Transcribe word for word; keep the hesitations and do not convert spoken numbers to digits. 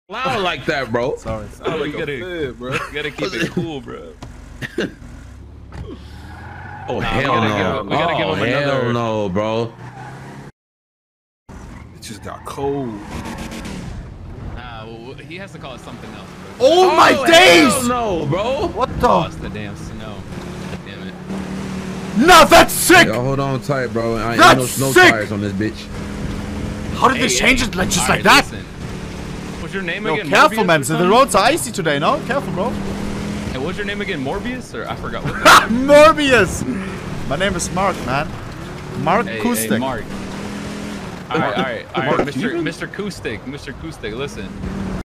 loud like that, bro. Sorry. Oh, sorry. you gotta, Fit, bro. you gotta keep it cool, bro. Oh Nah, hell we gotta no! give him- we gotta give oh him hell another- no, bro. It just got cold. Nah, well, he has to call it something else, bro. Oh, my hell days! no, bro. What Oh, it's the? the damn snow. God damn it. No, that's sick! Yo, hold on tight, bro. I ain't That's no snow sick! tires on this bitch. How did Hey, they change hey. it like just All like right, that? listen. What's your name Yo, again? careful, Morbius man. or So the something? roads are icy today, no? Careful, bro. Hey, what's your name again? Morbius? Or I forgot what Ha! Morbius! My name is Mark, man. Mark Hey, Kustik. hey, Mark. All right, all right, all right, Mark Mister Cuban? Mister Kustik, Mister Kustik, listen.